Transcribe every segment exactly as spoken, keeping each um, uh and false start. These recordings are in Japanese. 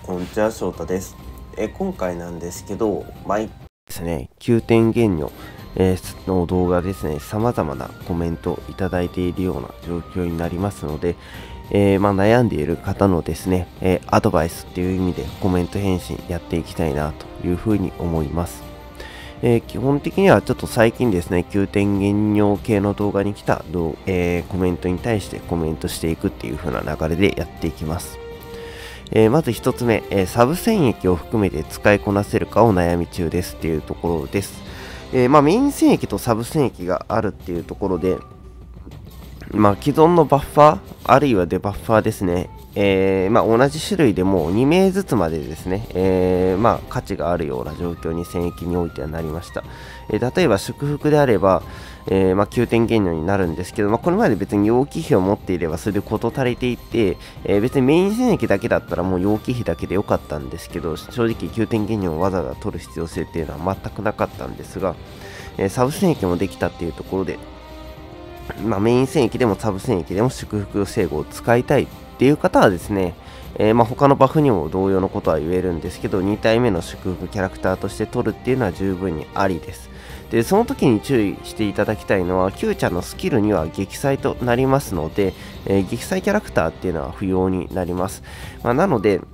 こんにちは、翔太です。え今回なんですけど、毎ですね、きゅうてん減量、えーの動画ですね、様々なコメントをいただいているような状況になりますので、えーまあ、悩んでいる方のですね、えーアドバイスっていう意味でコメント返信やっていきたいなというふうに思います。えー基本的にはちょっと最近ですね、きゅうてん減量系の動画に来た動、えーコメントに対してコメントしていくっていう風な流れでやっていきます。えーまず一つ目、えーサブ染液を含めて使いこなせるかを悩み中ですっていうところです。えーまあ、メイン染液とサブ染液があるっていうところで、まあ、既存のバッファー、あるいはデバッファーですね、えーまあ、同じ種類でもに名ずつまでですね、えーまあ、価値があるような状況に染液においてはなりました。えー例えば祝福であれば、えーまあ、きゅうてん減量になるんですけど、まあ、これまで別に容器費を持っていればそれで事足りていて、えー別にメイン染液だけだったらもう容器費だけでよかったんですけど、正直きゅうてん減量をわざわざ取る必要性っていうのは全くなかったんですが、えーサブ染液もできたっていうところで、まあ、メイン染液でもサブ染液でも祝福整合を使いたいっていう方はですね、えーまあ他のバフにも同様のことは言えるんですけど、に体目の祝福キャラクターとして取るっていうのは十分にありです。で、その時に注意していただきたいのは、Q ちゃんのスキルには撃砕となりますので、えー撃砕キャラクターっていうのは不要になります。まあ、なので、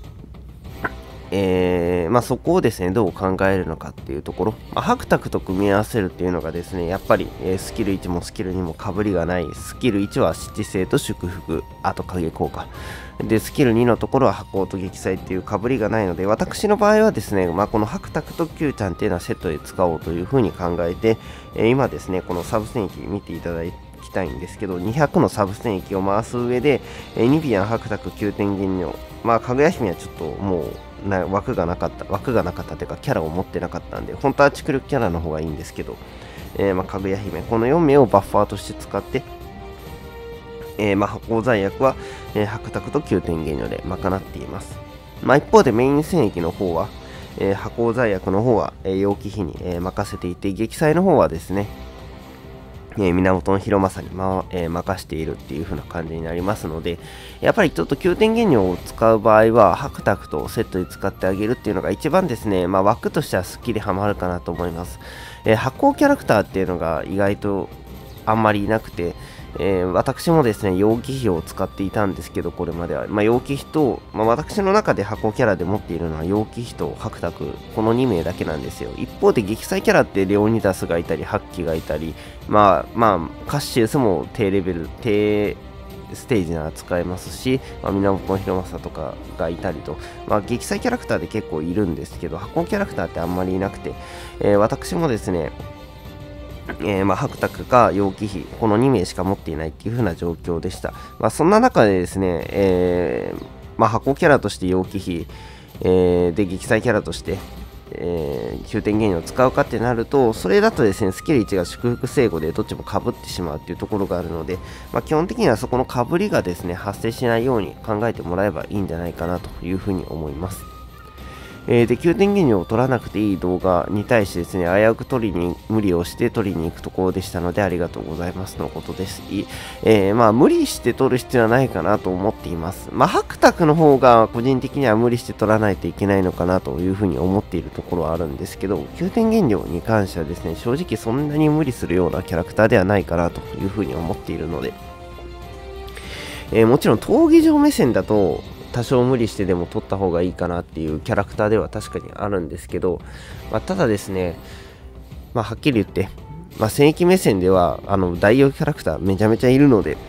えーまあ、そこをですねどう考えるのかっていうところ、まあ、ハクタクと組み合わせるっていうのがですねやっぱり、えースキルいちもスキルにもかぶりがない。スキルいちは七星と祝福、あと影効果で、スキルにのところは波光と撃砕っていうかぶりがないので、私の場合はですね、まあ、このハクタクと Q ちゃんっていうのはセットで使おうというふうに考えて、えー今ですねこのサブ戦役見ていただいてきたいんですけど、にひゃくのサブ戦役を回す上で、えーニビアン、ハクタク、きゅうてん減量、まあ、かぐや姫はちょっともうな枠がなかった枠がなかったというかキャラを持ってなかったんで、本当は蓄力キャラの方がいいんですけど、えー、まあかぐや姫このよん名をバッファーとして使って、えー、まあ発光罪悪は、えー、白卓ときゅうてん減量で賄っています。まあ、一方でメイン戦役の方は、えー、破光罪悪の方は、えー、容器費に、えー、任せていて、撃砕の方はですね、えー、源広政に、まえー、任しているっていう風な感じになりますので、やっぱりちょっときゅうてん減量を使う場合は、ハクタクとセットで使ってあげるっていうのが一番ですね、まあ、枠としてはスッキリハマるかなと思います。えー、発光キャラクターっていうのが意外とあんまりいなくて、えー私もですね、容器費を使っていたんですけど、これまでは。まあ、容器費と、まあ、私の中で箱キャラで持っているのは容器費と白卓、このに名だけなんですよ。一方で撃砕キャラってレオニダスがいたり、ハッキがいたり、まあ、まあ、カッシウスも低レベル、低ステージなら使えますし、まあ、源広政とかがいたりと、まあ、撃砕キャラクターで結構いるんですけど、箱キャラクターってあんまりいなくて、えー私もですね、えー、まあ、白卓か容器費、このに名しか持っていないっていう風な状況でした。まあ、そんな中でですね、えーまあ、箱キャラとして容器費、えーで、撃砕キャラとして、えー、きゅうてん減量を使うかってなると、それだとですね、スキルいちが祝福正誤でどっちも被ってしまうっていうところがあるので、まあ、基本的にはそこの被りがですね、発生しないように考えてもらえばいいんじゃないかなというふうに思います。えー、で、きゅうてん減量を取らなくていい動画に対してですね、危うく取りに、無理をして取りに行くところでしたので、ありがとうございますのことです。いえー、まあ、無理して取る必要はないかなと思っています。まあ、白卓の方が個人的には無理して取らないといけないのかなというふうに思っているところはあるんですけど、きゅうてん減量に関してはですね、正直そんなに無理するようなキャラクターではないかなというふうに思っているので、えー、もちろん闘技場目線だと、多少無理してでも取った方がいいかなっていうキャラクターでは確かにあるんですけど、まあ、ただですね、まあ、はっきり言って、まあ、戦役目線ではあの代用キャラクターめちゃめちゃいるので、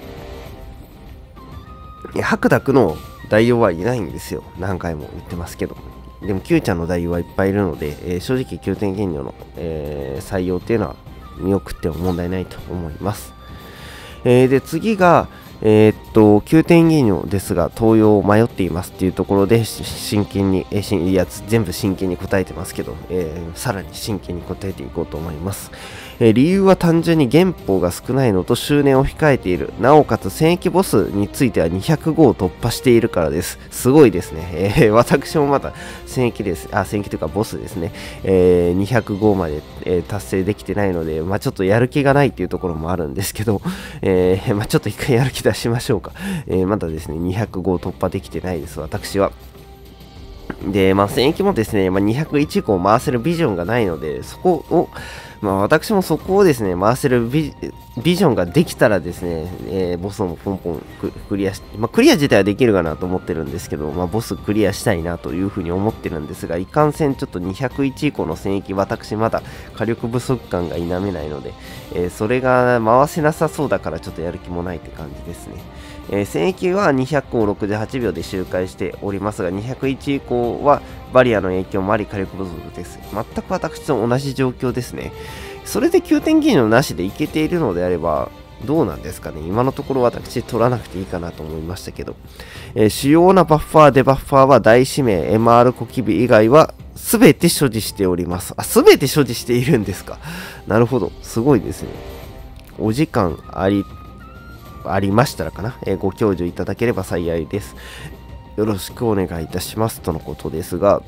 白濁の代用はいないんですよ。何回も言ってますけど。でも Q ちゃんの代用はいっぱいいるので、えー、正直きゅうてん減量の、えー採用っていうのは見送っても問題ないと思います。えーで次が、えーっと、きゅうてん減量ですが、登用を迷っていますっていうところで、し真剣に、えーしんいやつ全部真剣に答えてますけど、えーさらに真剣に答えていこうと思います。えー理由は単純に原宝が少ないのと周年を控えている。なおかつ戦役ボスについてはにひゃくごを突破しているからです。すごいですね。えー私もまだ戦役です。あ、戦役というかボスですね。えーにひゃくごまで、えー達成できてないので、まあ、ちょっとやる気がないっていうところもあるんですけど、えーまあ、ちょっと一回やる気出しましょうか。えーまだですね、にひゃくご突破できてないです、私は。 で、まあ、戦役もですね、まあ、にひゃくいち以降回せるビジョンがないので、そこを、まあ、私もそこをですね、回せるビ、ビジョンができたらですね、えーボスもポンポンククリアし、まあ、クリア自体はできるかなと思ってるんですけど、まあ、ボスクリアしたいなというふうに思ってるんですが、いかんせんちょっとにひゃくいち以降の戦役、私まだ火力不足感が否めないので、えーそれが回せなさそうだからちょっとやる気もないって感じですね。えー戦役はにひゃくをろくじゅうはちびょうで周回しておりますが、にひゃくいち以降はバリアの影響もあり火力不足です。全く私と同じ状況ですね。それできゅうてん技能なしでいけているのであれば、どうなんですかね。今のところ私取らなくていいかなと思いましたけど、えー主要なバッファー、デバッファーは大使命、エムアール 小キビ以外は全て所持しております。あ、全て所持しているんですか。なるほど。すごいですね。お時間あり、ありましたらかな、えーご教授いただければ幸いです。よろしくお願いいたしますとのことですが、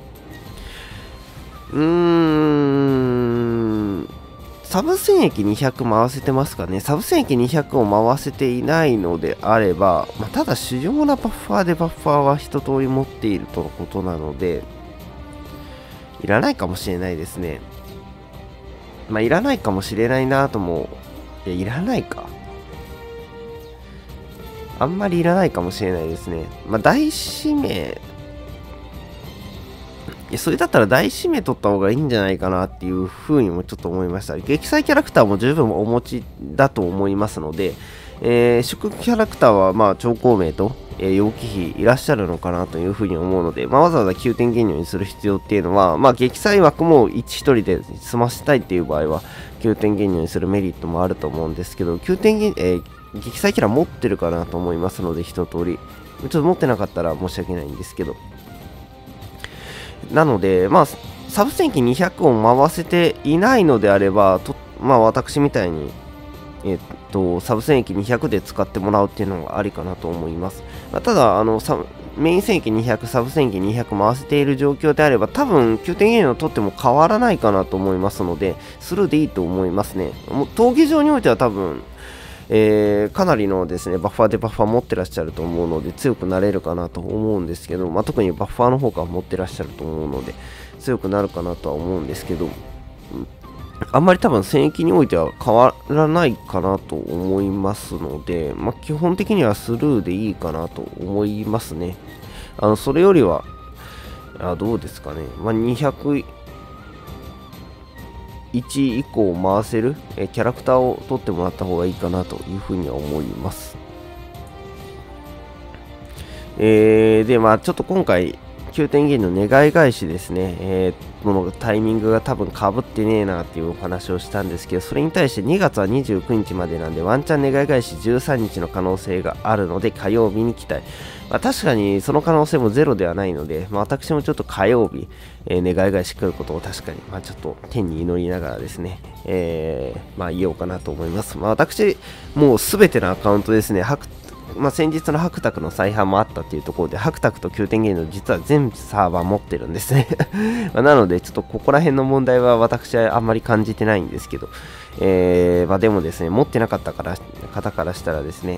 うーん、サブ戦役にひゃく回せてますかね。サブ戦役にひゃくを回せていないのであれば、まあ、ただ主要なバッファーでバッファーは一通り持っているとのことなので、いらないかもしれないですね。まあ、いらないかもしれないなとも、いや、いらないか。あんまりいらないかもしれないですね。まあ、大使命、いやそれだったら大使命取った方がいいんじゃないかなっていうふうにもちょっと思いました。撃砕キャラクターも十分お持ちだと思いますので、えー、祝福キャラクターはまあ超孔明と、えー、楊貴妃いらっしゃるのかなというふうに思うので、まあ、わざわざきゅうてん減量にする必要っていうのは、まあ、撃砕枠もいちひとりで済ませたいっていう場合はきゅうてん減量にするメリットもあると思うんですけど、きゅうてん減、えー、撃砕キャラ持ってるかなと思いますので、一通り。ちょっと持ってなかったら申し訳ないんですけど。なので、まあ、サブ戦機にひゃくを回せていないのであれば、とまあ、私みたいに、えっと、サブ戦役にひゃくで使ってもらうっていうのがありかなと思います。まあ、ただあのサブ、メイン戦役にひゃく、サブ戦役にひゃく回せている状況であれば、多分きゅうてんゲームを取っても変わらないかなと思いますので、スルーでいいと思いますね。もう闘技場においては多分、えー、かなりのですね、バッファーでバッファー持ってらっしゃると思うので、強くなれるかなと思うんですけど、まあ、特にバッファーの方から持ってらっしゃると思うので、強くなるかなとは思うんですけど、あんまり多分戦役においては変わらないかなと思いますので、まあ、基本的にはスルーでいいかなと思いますね。あのそれよりは、あどうですかね、まあ、にひゃくいち以降回せるえキャラクターを取ってもらった方がいいかなというふうには思います。えー、で、まあちょっと今回、きゅうてん減の願い返しですね、えー、このタイミングが多分かぶってねえなっていうお話をしたんですけど、それに対してにがつはにじゅうくにちまでなんで、ワンチャン願い返しじゅうさんにちの可能性があるので、火曜日に期待。まあ、確かにその可能性もゼロではないので、まあ、私もちょっと火曜日、えー、願い返し来ることを確かに、まあ、ちょっと天に祈りながらですね、えー、まあ言おうかなと思います。まあ、私、もうすべてのアカウントですね、まあ、先日のハクタクの再販もあったっていうところで、ハクタクときゅうてんゲームの実は全サーバー持ってるんですねまあなので、ちょっとここら辺の問題は私はあんまり感じてないんですけど、えー、まあでもですね、持ってなかったから方からしたらですね、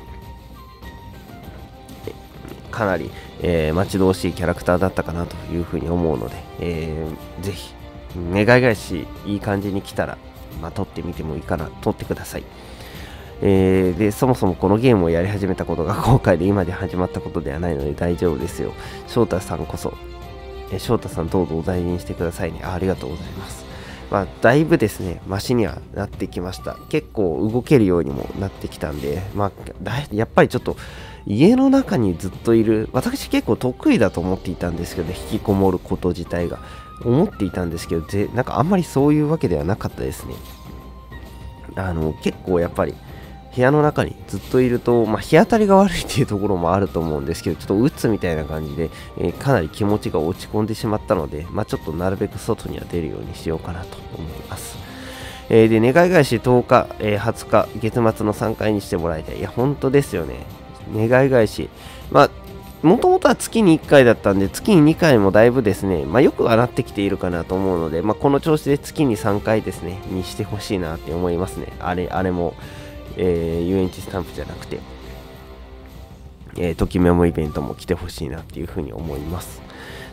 かなり、えー、待ち遠しいキャラクターだったかなというふうに思うので、えー、ぜひ、願い返しいい感じに来たら、まあ、撮ってみてもいいかな、撮ってください。えー、でそもそもこのゲームをやり始めたことが今回で今で始まったことではないので大丈夫ですよ。翔太さんこそ、えー、翔太さんどうぞお大事にしてくださいね。 あ, ありがとうございます。まあ、だいぶですね、マシにはなってきました。結構動けるようにもなってきたんで、まあ、だやっぱりちょっと家の中にずっといる、私結構得意だと思っていたんですけど、引きこもること自体が思っていたんですけど、ぜなんかあんまりそういうわけではなかったですね。あの結構やっぱり部屋の中にずっといると、まあ、日当たりが悪いっていうところもあると思うんですけど、ちょっと鬱みたいな感じで、えー、かなり気持ちが落ち込んでしまったので、まあ、ちょっとなるべく外には出るようにしようかなと思います。えー、で、願い返しとおか、えー、はつか、月末のさんかいにしてもらいたい。いや、本当ですよね。願い返し。まあ、もともとは月にいっかいだったんで、月ににかいもだいぶですね、まあ、よくはなってきているかなと思うので、まあ、この調子で月にさんかいですね、にしてほしいなって思いますね。あれ、あれも。えー、遊園地スタンプじゃなくて、えー、ときメモイベントも来てほしいなっていうふうに思います。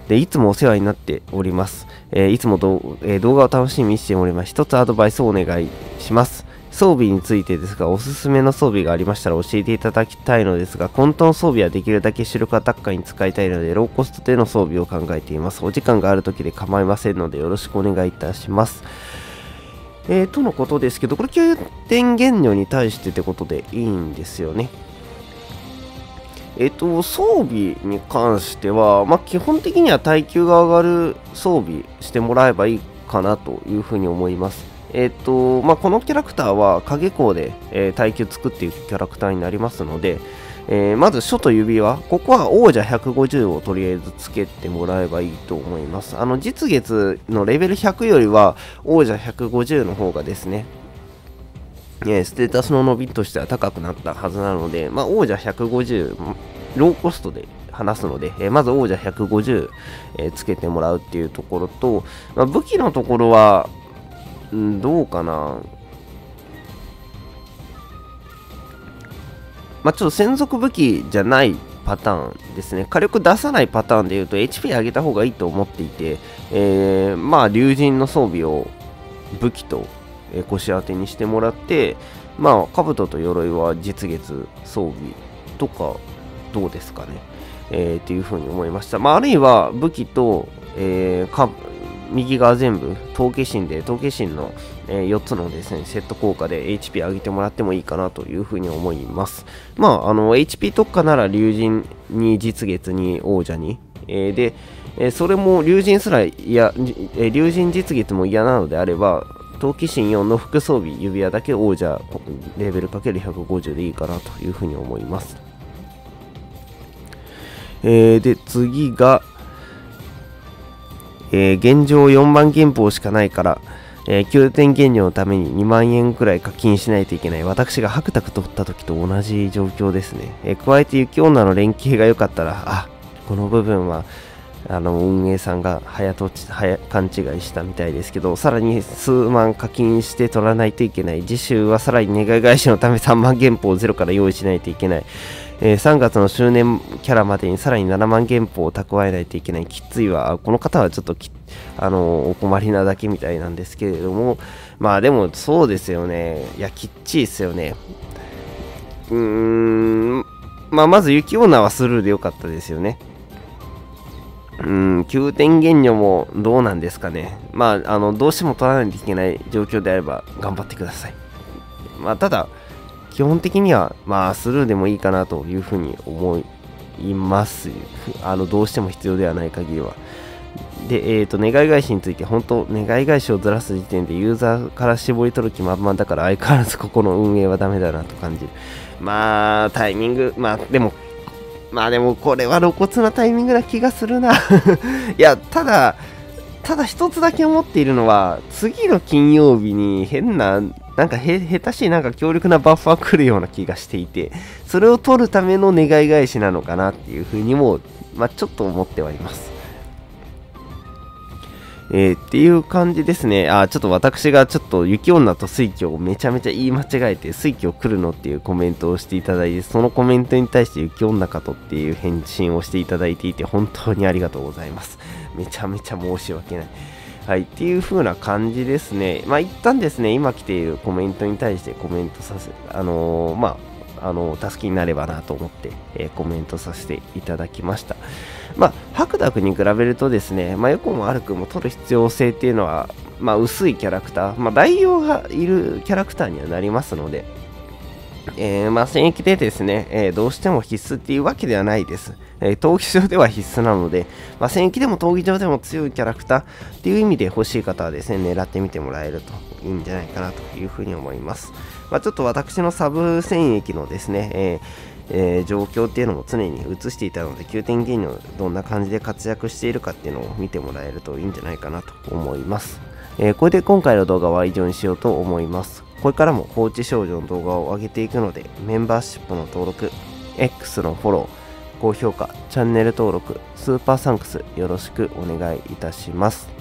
で、いつもお世話になっております。えー、いつもど、えー、動画を楽しみにしております。一つアドバイスをお願いします。装備についてですが、おすすめの装備がありましたら教えていただきたいのですが、混沌装備はできるだけ主力アタッカーに使いたいので、ローコストでの装備を考えています。お時間がある時で構いませんので、よろしくお願いいたします。えー、とのことですけど、これきゅうてん減量に対してってことでいいんですよね。えっ、ー、と、装備に関しては、まあ、基本的には耐久が上がる装備してもらえばいいかなというふうに思います。えっ、ー、と、まあ、このキャラクターは影光で、えー、耐久作っていくキャラクターになりますので、えー、まず書と指輪、ここは王者ひゃくごじゅうをとりあえずつけてもらえばいいと思います。あの、実月のレベルひゃくよりは王者ひゃくごじゅうの方がですね、えステータスの伸びとしては高くなったはずなので、まあ、王者ひゃくごじゅう、ローコストで話すので、えー、まず王者ひゃくごじゅう、えー、つけてもらうっていうところと、まあ、武器のところは、んどうかな。まあ、ちょっと専属武器じゃないパターンですね。火力出さないパターンで言うと エイチピー 上げた方がいいと思っていて、えー、まあ、竜神の装備を武器と腰当てにしてもらって、まあ、兜と鎧は実月装備とかどうですかね。えー、っていうふうに思いました。まあ、あるいは武器と、えー、か右側全部、陶器神で、陶器神の、えー、よっつのですね、セット効果で エイチピー 上げてもらってもいいかなというふうに思います。まあ、あの、エイチピー 特化なら竜神に実月に王者に、えー、で、えー、それも竜神すら嫌、えー、竜神実月も嫌なのであれば、陶器神よんの副装備指輪だけ王者レベル かけるひゃくごじゅう でいいかなというふうに思います。えー、で、次が、えー、現状よんまん元宝しかないから、えー、きゅうてん減量のためににまんえんくらい課金しないといけない。私が白卓取った時と同じ状況ですね。えー、加えて雪女の連携が良かったら、あ、この部分は、あの、運営さんが早とち、早、勘違いしたみたいですけど、さらに数万課金して取らないといけない。次週はさらに願い返しのためさんまん元宝をゼロから用意しないといけない。えー、さんがつの周年キャラまでにさらにななまん元宝を蓄えないといけない。きついわ。この方はちょっとき、あのー、お困りなだけみたいなんですけれども、まあでもそうですよね。いや、きっちいですよね。うーん、まあまず雪女はスルーでよかったですよね。うん、きゅうてん減量もどうなんですかね。まあ、あの、どうしても取らないといけない状況であれば頑張ってください。まあ、ただ、基本的には、まあ、スルーでもいいかなというふうに思います。あの、どうしても必要ではない限りは。で、えっと、願い返しについて、本当、願い返しをずらす時点でユーザーから絞り取る気満々だから、相変わらずここの運営はダメだなと感じる。まあ、タイミング、まあ、でも、まあでも、これは露骨なタイミングな気がするな。いや、ただ、ただ一つだけ思っているのは、次の金曜日に変な、なんかへ、下手しいなんか強力なバッファー来るような気がしていて、それを取るための願い返しなのかなっていうふうにも、まあちょっと思ってはいます。えー、っていう感じですね。あ、ちょっと私がちょっと雪女と水鏡をめちゃめちゃ言い間違えて、水鏡来るのっていうコメントをしていただいて、そのコメントに対して雪女かとっていう返信をしていただいていて、本当にありがとうございます。めちゃめちゃ申し訳ない。はい、っていう風な感じですね。まあ、一旦ですね、今来ているコメントに対してコメントさせ、あのー、まあ、あのー、助けになればなと思って、えー、コメントさせていただきました。まあ、白濁に比べるとですね、まあ、横も悪くも取る必要性っていうのは、まあ、薄いキャラクター、まあ、代用がいるキャラクターにはなりますので、えー、まあ、戦役でですね、えー、どうしても必須っていうわけではないです。えー、闘技場では必須なので、まあ、戦役でも闘技場でも強いキャラクターっていう意味で欲しい方はですね、狙ってみてもらえるといいんじゃないかなというふうに思います。まあ、ちょっと私のサブ戦役のですね、えーえー、状況っていうのも常に映していたので、きゅうてん減量どんな感じで活躍しているかっていうのを見てもらえるといいんじゃないかなと思います。えー、これで今回の動画は以上にしようと思います。これからも放置少女の動画を上げていくので、メンバーシップの登録、X のフォロー、高評価、チャンネル登録、スーパーサンクスよろしくお願いいたします。